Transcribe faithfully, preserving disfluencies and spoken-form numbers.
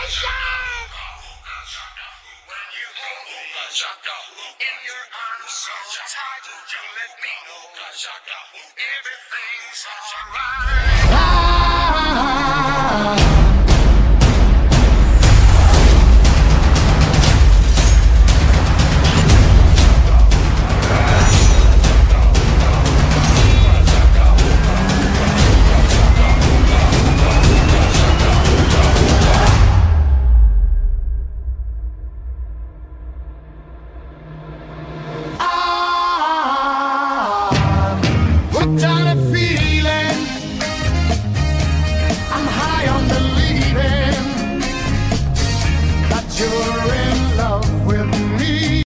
When you hold me in your arms so tight, you let me know everything's alright.